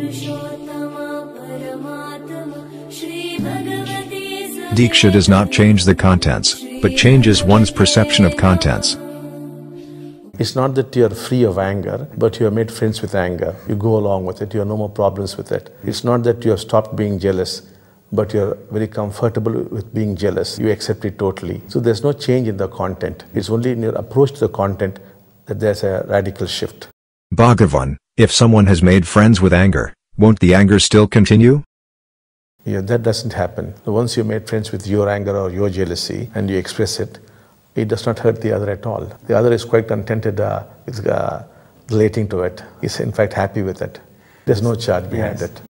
Diksha does not change the contents, but changes one's perception of contents. It's not that you're free of anger, but you have made friends with anger. You go along with it, you have no more problems with it. It's not that you have stopped being jealous, but you're very comfortable with being jealous. You accept it totally. So there's no change in the content. It's only in your approach to the content that there's a radical shift. Bhagavan, if someone has made friends with anger, won't the anger still continue? Yeah, that doesn't happen. Once you made friends with your anger or your jealousy and you express it, it does not hurt the other at all. The other is quite contented with relating to it. He's in fact happy with it. There's no charge behind it.